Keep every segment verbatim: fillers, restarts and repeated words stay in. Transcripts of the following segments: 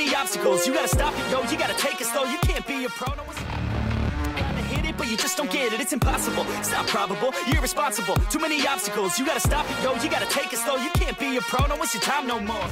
many obstacles, you gotta stop it, yo. You gotta take it slow, you can't be a pro. No one's trying to hit it, but you just don't get it. It's impossible, it's not probable, you're irresponsible. Too many obstacles, you gotta stop it, yo. You gotta take it slow, you can't be a pro. No waste your time no more.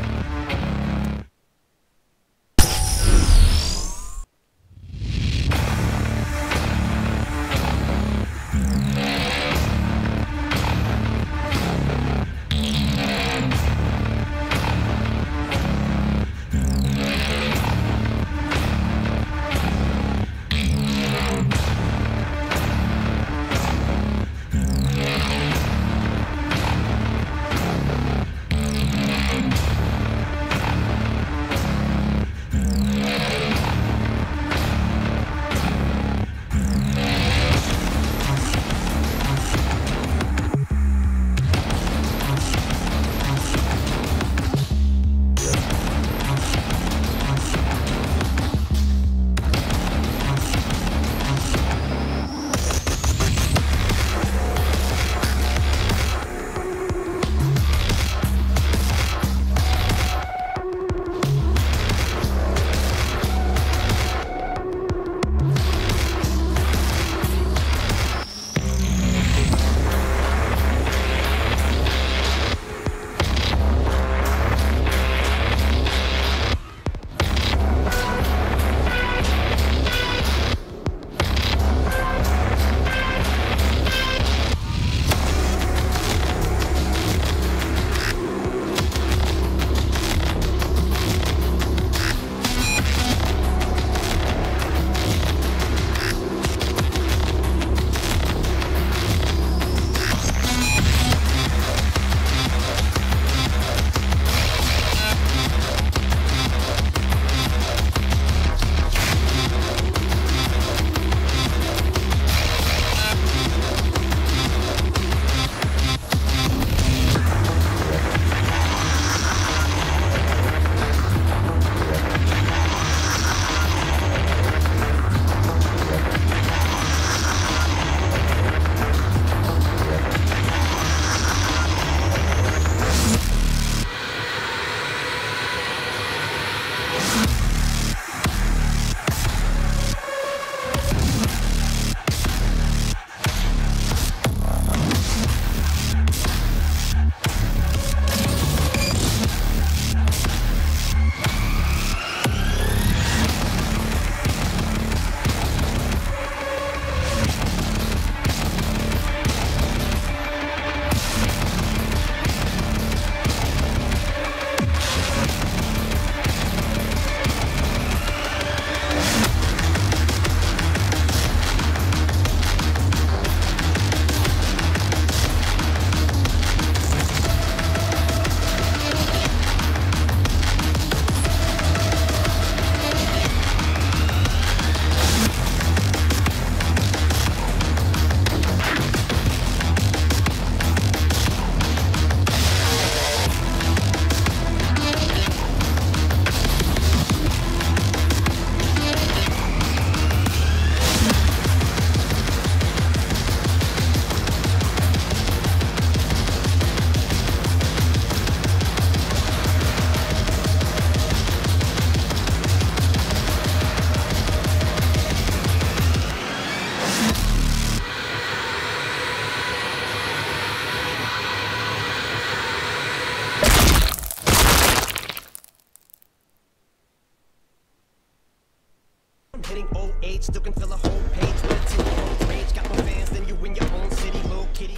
Hitting oh eight, still can fill a whole page with a two-year-old rage. Got more fans than you in your own city, little kitty.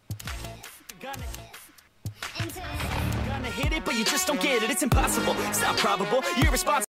Gonna, gonna hit it, but you just don't get it. It's impossible, it's not probable, you're irresponsible.